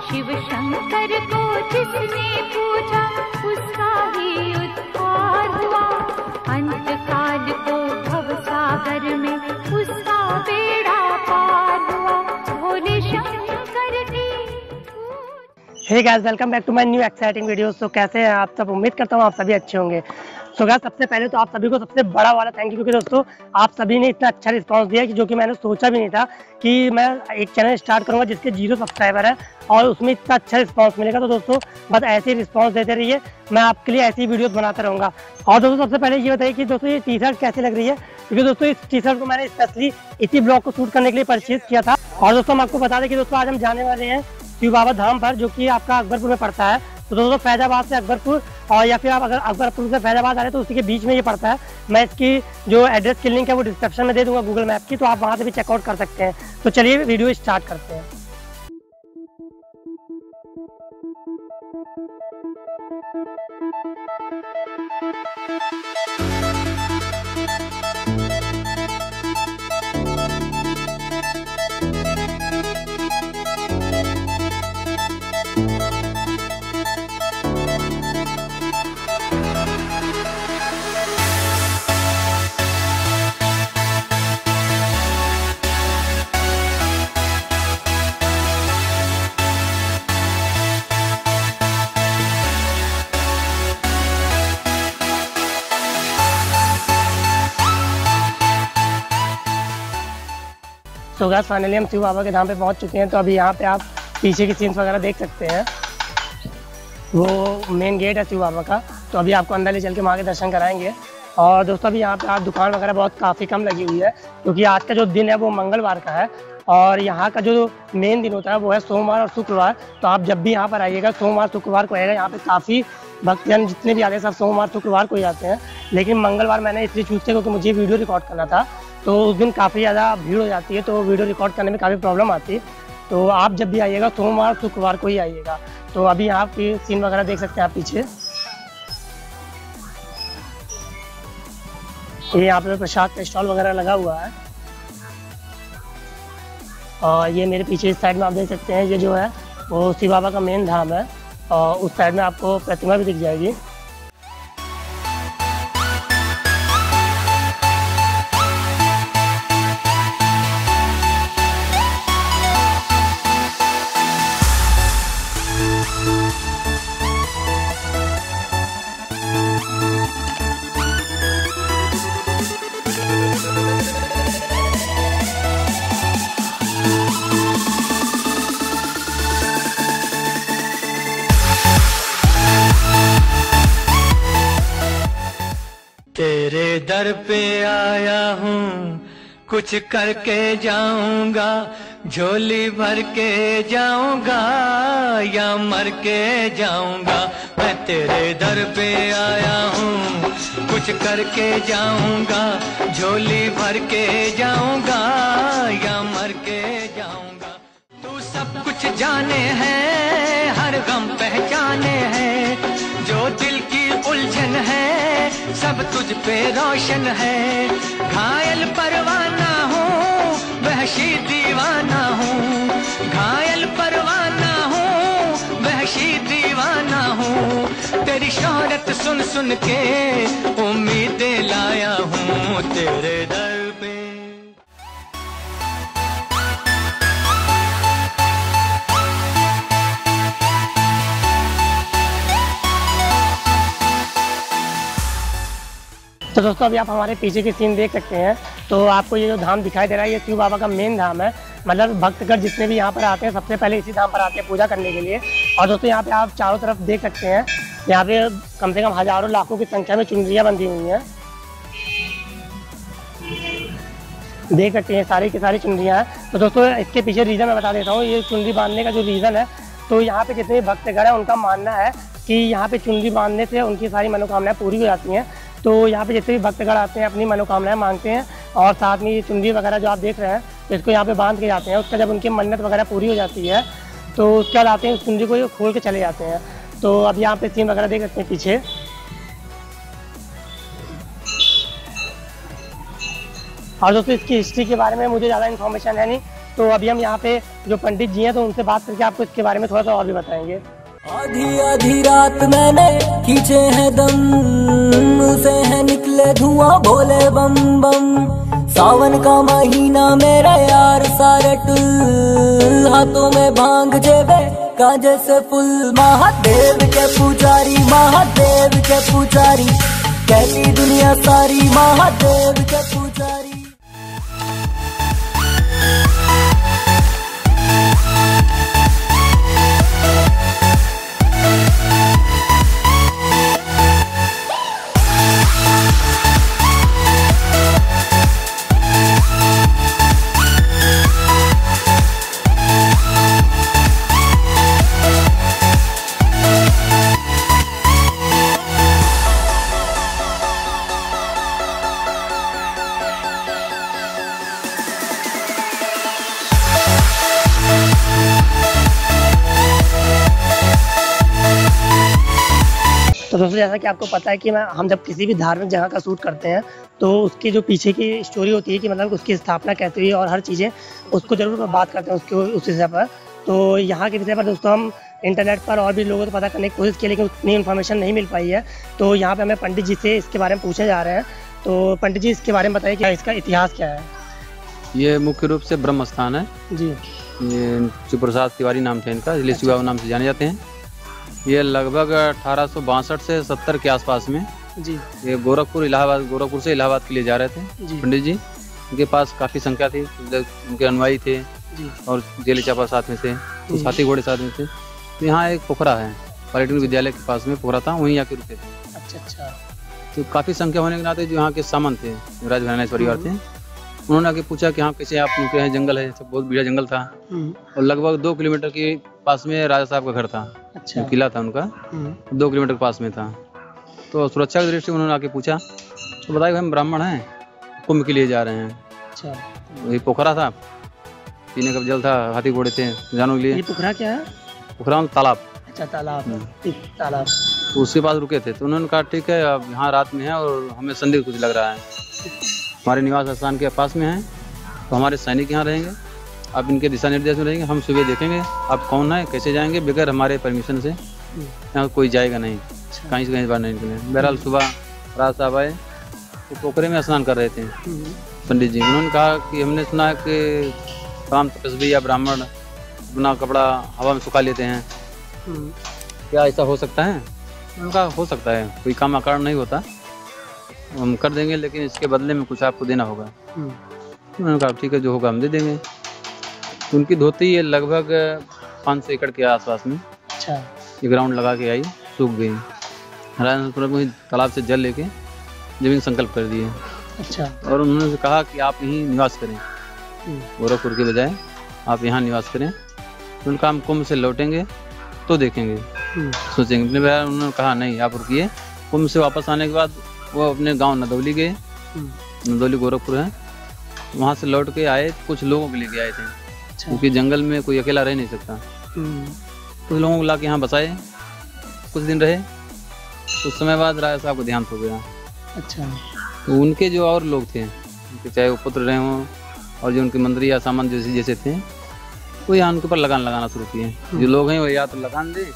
शिव शंकर को जिसने पूजा उसका ही उद्धार हुआ। अंत काल को भव सागर में उसका बेड़ा पार हुआ। भोले शंकर की। Hey guys, welcome back to my new exciting videos. तो कैसे हैं आप सब? उम्मीद करता हूँ आप सभी अच्छे होंगे। सो गाइस, सबसे पहले तो आप सभी को सबसे बड़ा वाला थैंक यू, क्योंकि दोस्तों आप सभी ने इतना अच्छा रिस्पांस दिया कि जो कि मैंने सोचा भी नहीं था कि मैं एक चैनल स्टार्ट करूंगा जिसके 0 सब्सक्राइबर है और उसमें इतना अच्छा रिस्पांस मिलेगा। तो दोस्तों बस ऐसे ही रिस्पांस देते रहिए, मैं आपके लिए ऐसी वीडियोस बनाता रहूँगा। और दोस्तों सबसे पहले ये बताइए कि दोस्तों ये टी शर्ट कैसी लग रही है, क्योंकि दोस्तों इस टी शर्ट को मैंने स्पेशली इसी ब्लॉग को शूट करने के लिए परचेज किया था। और दोस्तों हम आपको बता दें कि दोस्तों आज हम जाने वाले हैं शिव बाबा धाम पर, जो कि आपका अकबरपुर में पड़ता है। तो दोस्तों फैजाबाद से अकबरपुर, और या फिर आप अगर अकबरपुर से फैजाबाद आ रहे हैं तो उसी के बीच में ये पड़ता है। मैं इसकी जो एड्रेस की लिंक है वो डिस्क्रिप्शन में दे दूंगा गूगल मैप की, तो आप वहाँ से भी चेकआउट कर सकते हैं। तो चलिए वीडियो स्टार्ट करते हैं। तो गाइस फाइनली हम शिव बाबा के धाम पे पहुंच चुके हैं। तो अभी यहाँ पे आप पीछे की सीन्स वगैरह देख सकते हैं, वो मेन गेट है शिव बाबा का। तो अभी आपको अंदर ले चल के वहाँ के दर्शन कराएंगे। और दोस्तों अभी यहाँ पे आप दुकान वगैरह बहुत काफ़ी कम लगी हुई है, क्योंकि आज का जो दिन है वो मंगलवार का है और यहाँ का जो मेन दिन होता है वो है सोमवार और शुक्रवार। तो आप जब भी यहाँ पर आइएगा सोमवार शुक्रवार को आएगा। यहाँ पे काफ़ी भक्तजन जितने भी आते हैं सब सोमवार शुक्रवार को ही आते हैं, लेकिन मंगलवार मैंने इसलिए चूज़ किया क्योंकि मुझे वीडियो रिकॉर्ड करना था। तो उस दिन काफ़ी ज़्यादा भीड़ हो जाती है, तो वीडियो रिकॉर्ड करने में काफ़ी प्रॉब्लम आती है। तो आप जब भी आइएगा सोमवार शुक्रवार को ही आइएगा। तो अभी यहाँ पे सीन वगैरह देख सकते हैं आप पीछे, ये यहाँ पे प्रसाद का स्टॉल वगैरह लगा हुआ है। और ये मेरे पीछे इस साइड में आप देख सकते हैं, ये जो है वो शिव बाबा का मेन धाम है और उस साइड में आपको प्रतिमा भी दिख जाएगी। तेरे दर पे आया हूँ, कुछ करके जाऊंगा, झोली भर के जाऊंगा या मर के जाऊंगा। मैं तेरे दर पे आया हूँ, कुछ करके जाऊंगा, झोली भर के जाऊंगा या मर के जाऊंगा। तू सब कुछ जाने है, हर गम पहचाने है, जो दिल की उलझन है सब तुझ पे रोशन है। घायल परवाना हूँ, वहशी दीवाना हूँ, घायल परवाना हूँ, वहशी दीवाना हूँ। तेरी शोहरत सुन सुन के उम्मीदें लाया हूँ तेरे दर पे। तो दोस्तों अभी आप हमारे पीछे की सीन देख सकते हैं। तो आपको ये जो धाम दिखाई दे रहा है ये शिव बाबा का मेन धाम है। मतलब भक्तगण जितने भी यहाँ पर आते हैं सबसे पहले इसी धाम पर आते हैं पूजा करने के लिए। और दोस्तों यहाँ पे आप चारों तरफ देख सकते हैं, यहाँ पे कम से कम हजारों लाखों की संख्या में चुनरियाँ बंधी हुई हैं। देख सकते हैं सारी की सारी चुनरियाँ हैं। तो दोस्तों इसके पीछे रीज़न मैं बता देता हूँ। ये चुनरी बांधने का जो रीज़न है, तो यहाँ पे जितने भक्तगण हैं उनका मानना है कि यहाँ पे चुनरी बांधने से उनकी सारी मनोकामनाएं पूरी हो जाती हैं। तो यहाँ पे जितने भी भक्तगण आते हैं अपनी मनोकामनाएं मांगते हैं और साथ में ये चुनरी वगैरह जो आप देख रहे हैं तो इसको यहाँ पे बांध के जाते हैं। उसका जब उनकी मन्नत वगैरह पूरी हो जाती है तो उसके बाद आते हैं उस चुनरी को खोल के चले जाते हैं। तो अब यहाँ पे सीन वगैरह देख सकते हैं पीछे। और दोस्तों इसकी हिस्ट्री के बारे में मुझे ज़्यादा इन्फॉर्मेशन है नहीं, तो अभी हम यहाँ पे जो पंडित जी हैं तो उनसे बात करके आपको इसके बारे में थोड़ा सा और भी बताएंगे। आधी आधी रात मैंने खींचे हैं दम, से है निकले धुआं भोले बम बम। सावन का महीना मेरे यार सारे टुल, हाथों में भांग जेबे कांजे से फुल। महादेव के पुजारी, महादेव के पुजारी, कहती दुनिया सारी महादेव के पुजारी। तो दोस्तों जैसा कि आपको पता है कि हम जब किसी भी धार्मिक जगह का शूट करते हैं तो उसकी जो पीछे की स्टोरी होती है कि मतलब उसकी स्थापना कैसे हुई और हर चीज़ें उसको ज़रूर बात करते हैं उसके उस विषय पर। तो यहाँ के विषय पर दोस्तों हम इंटरनेट पर और भी लोगों को पता करने की कोशिश की, लेकिन उतनी इन्फॉर्मेशन नहीं मिल पाई है। तो यहाँ पर हमें पंडित जी से इसके बारे में पूछने जा रहे हैं। तो पंडित जी इसके बारे में बताइए कि इसका इतिहास क्या है। ये मुख्य रूप से ब्रह्म स्थान है जी। ये शिवप्रसाद तिवारी नाम थे इनका, इसलिए शिव बाबू नाम से जाने जाते हैं। ये लगभग 1862 से 70 के आसपास में जी ये गोरखपुर से इलाहाबाद के लिए जा रहे थे पंडित जी। उनके पास काफ़ी संख्या थी, उनके अनुयायी थे जी। और जेल चापा साथ में थे, तो साथी घोड़े साथ में थे। तो यहाँ एक पोखरा है, पॉलिटेक्निक विद्यालय के पास में पोखरा था, वहीं आके रुके थे। अच्छा अच्छा। तो काफ़ी संख्या होने के नाते जो यहाँ के सामंत थे, राजघराने परिवार थे, उन्होंने आके पूछा कि हाँ कैसे आप रुके हैं, जंगल है, सब बहुत बढ़िया जंगल था। और लगभग 2 किलोमीटर के पास में राजा साहब का घर था। अच्छा। किला था उनका, 2 किलोमीटर के पास में था। तो सुरक्षा की दृष्टि से उन्होंने आके पूछा, तो बताया हम ब्राह्मण हैं, कुंभ के लिए जा रहे हैं। अच्छा। वही पोखरा था, पीने का जल था, हाथी घोड़े थे जानों के लिए। ये पोखरा क्या है? पोखरा तालाब। अच्छा तालाब, तालाब। तो उसके पास रुके थे। तो उन्होंने कहा ठीक है, अब यहाँ रात में है और हमें संदिग्ध कुछ लग रहा है, हमारे निवास स्थान के पास में है, तो हमारे सैनिक यहाँ रहेंगे, आप इनके दिशा निर्देश में रहेंगे, हम सुबह देखेंगे आप कौन है, कैसे जाएंगे, बगैर हमारे परमिशन से यहाँ कोई जाएगा नहीं, कहीं से कहीं बाहर नहीं निकले। बहरहाल सुबह राज साहब आए तो पोखरे में स्नान कर रहे थे पंडित जी। उन्होंने कहा कि हमने सुना है कि तमाम तपस्वी या ब्राह्मण अपना कपड़ा हवा में सुखा लेते हैं, क्या ऐसा हो सकता है? उन्होंने कहा हो सकता है, कोई काम अकारण नहीं होता, हम कर देंगे, लेकिन इसके बदले में कुछ आपको देना होगा। उन्होंने कहा ठीक है, जो होगा हम दे देंगे। उनकी धोती ये लगभग 500 एकड़ के आसपास में अच्छा ये ग्राउंड लगा के आई, सूख गई। राजनाथपुर तालाब से जल लेके जमीन संकल्प कर दिए। अच्छा। और उन्होंने कहा कि आप यहीं निवास करें, गोरखपुर के बजाय आप यहाँ निवास करें। तो उनका हम कुंभ से लौटेंगे तो देखेंगे, सोचेंगे। उन्होंने कहा नहीं, आप रुकिए। कुंभ से वापस आने के बाद वो अपने गांव नदौली गए, नदौली गोरखपुर है, वहाँ से लौट के आए, कुछ लोगों को लेके आए थे, क्योंकि जंगल में कोई अकेला रह नहीं सकता। कुछ लोगों को ला के यहाँ बसाए, कुछ दिन रहे। कुछ समय बाद राजा साहब को देहांत हो गया। अच्छा। तो उनके जो और लोग थे, चाहे वो पुत्र रहे हों और जो उनके मंत्री या सामंत जैसे थे, वो यहाँ उनके ऊपर लगान लगाना शुरू किए। जो लोग हैं वो या तो लगान दें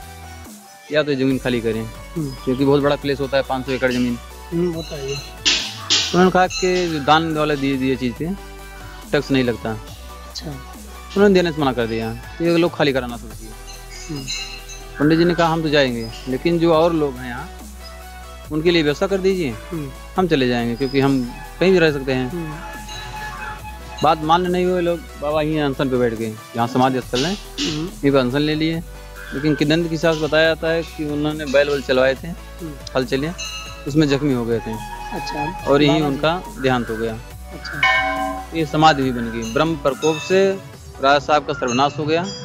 या तो जमीन खाली करें, क्योंकि बहुत बड़ा प्लेस होता है, 500 एकड़ जमीन होता है। उन्होंने कहा कि जो दान वाले दिए चीज़ पे टैक्स नहीं लगता। अच्छा। उन्होंने देने से मना कर दिया, तो ये लोग खाली कराना शुरू किए। पंडित जी ने कहा हम तो जाएंगे, लेकिन जो और लोग हैं यहाँ उनके लिए व्यवस्था कर दीजिए, हम चले जाएंगे, क्योंकि हम कहीं भी रह सकते हैं। बात मान्य नहीं हुए लोग, बाबा यहीं अनशन पे बैठ गए, यहाँ समाधि स्थल है, यहीं पर अनशन ले लिए। लेकिन किदंत के साथ बताया जाता है कि उन्होंने बैल वैल चलवाए थे, हल चले, उसमें जख्मी हो गए थे। अच्छा। और यहीं उनका देहांत हो गया। अच्छा। ये समाधि भी बन गई। ब्रह्म प्रकोप से राजा साहब का सर्वनाश हो गया।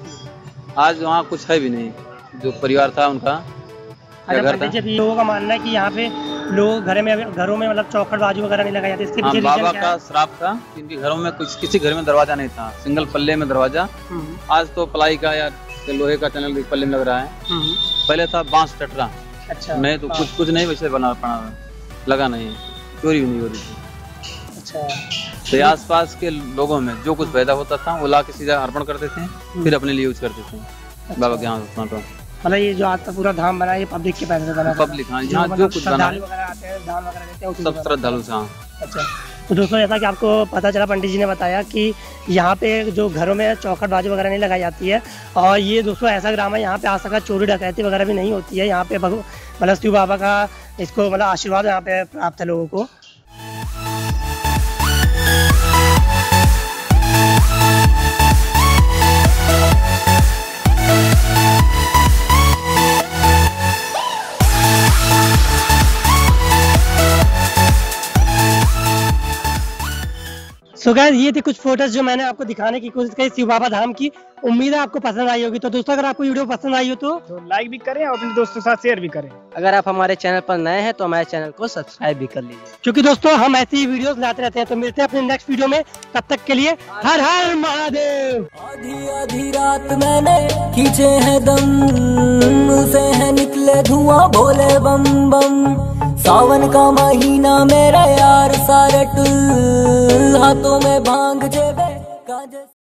आज वहाँ कुछ है भी नहीं, जो परिवार था उनका घर था। जब लोगों का मानना है कि यहाँ पे लोग घरों में मतलब चौखट बाजू वगैरह नहीं लगाए जाते, इसके पीछे बाबा का श्राप था। इनके घरों में किसी घर में दरवाजा नहीं था, सिंगल पल्ले में दरवाजा। आज तो प्लाई का या लोहे का चैनल के पल्ले में लग रहा है, पहले था बांस टटरा। अच्छा। नहीं तो कुछ नहीं वैसे बना पड़ा, लगा नहीं, चोरी भी नहीं हो रही थी। अच्छा। तो ये आसपास के लोगों में जो कुछ पैदा होता था वो ला के सीधा अर्पण करते थे, फिर अपने लिए यूज करते थे बाबा के यहाँ स्थान पर। मतलब ये जो आज का पूरा धाम बना है ये पब्लिक के पैसे से बना है? पब्लिक, हाँ, यहाँ जो कुछ बना है वगैरह आते हैं, दान वगैरह देते हैं, सब श्रद्धालु से। हाँ। अच्छा, तो दोस्तों जैसा कि आपको पता चला, पंडित जी ने बताया कि यहाँ पे जो घरों में चौखट बाजी वगैरह नहीं लगाई जाती है, और ये दोस्तों ऐसा ग्राम है यहाँ पे आज तक चोरी डकैती वगैरह भी नहीं होती है। यहाँ पे मतलब शिव बाबा का इसको मतलब आशीर्वाद यहाँ पे प्राप्त है लोगों को। सो गाइस, ये थी कुछ फोटोज जो मैंने आपको दिखाने की कोशिश की शिव बाबा धाम की। उम्मीद है आपको पसंद आई होगी। तो दोस्तों अगर आपको वीडियो पसंद आई हो तो लाइक भी करें और अपने दोस्तों के साथ शेयर भी करें। अगर आप हमारे चैनल पर नए हैं तो हमारे चैनल को सब्सक्राइब भी कर लीजिए, क्योंकि दोस्तों हम ऐसी ही वीडियोस लाते रहते हैं। तो मिलते हैं अपने नेक्स्ट वीडियो में, तब तक के लिए हर हर महादेव। आधी आधी रात मैंने खींचे हैं दम, उसे है निकले धुआं भोले बम बम। सावन का महीना मेरा यार सारे टुल, हाथों में भांग जेबे गांजे।